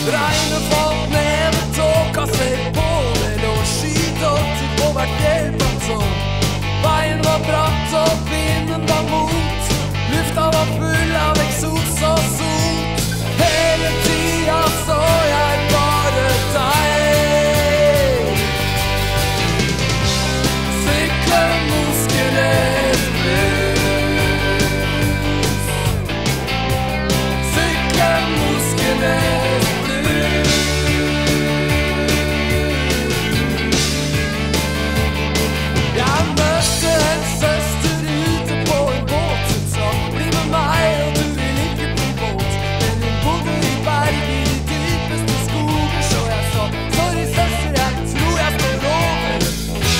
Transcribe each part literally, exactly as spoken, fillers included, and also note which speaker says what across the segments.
Speaker 1: Regnet falt ned, med tåka seg på. Det lå skydott over fjellplatå. Veien var bratt og vinden var mot. Lufta var full av eksos og sot. Hele tida så jeg bare deg. Sykle Moskenes blues. Sykle Moskenes blues. Jeg møtte en søster ute på en båt. Hun sa, bli med meg og du vil ikke bli båt. Men hun bodde i berg i de dypeste skoger. Så jeg sa, sorry søster, jeg tror jeg står over.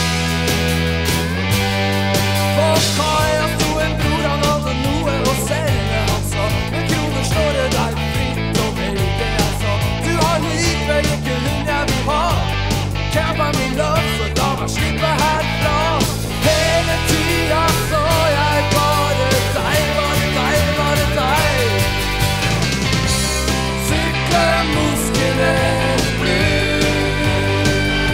Speaker 1: På kaia sto en bror, han hadde noe å selge. Han sa, med kroner står det deg fritt å velge. Jeg sa, du har likevel ikke hun jeg vil ha. Can't buy me love, så la meg slippe herfra. Hele tida så jeg bare deg, bare deg, bare deg. Sykle Moskenes blues.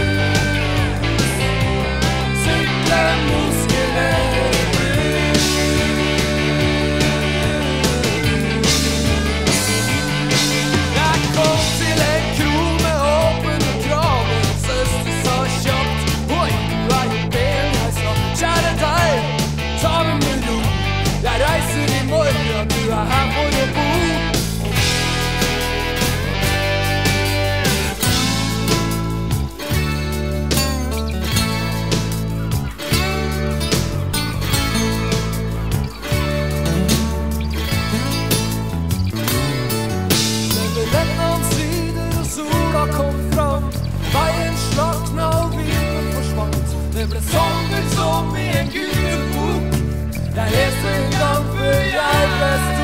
Speaker 1: Sykle Moskenes blues. Jeg kom til en kro med åpne krav. En søster sa kjapt, oi, du er jo ben. Jeg sa, kjære deg, ta det med ro. Jeg reiser i morgen, du er her for å bo. Men det regnet omsider og sola kom fram. Veien slakna og vinden forsvant. Det ble sommer som i en gul bok. Jeg leste en gang før jeg ble stor.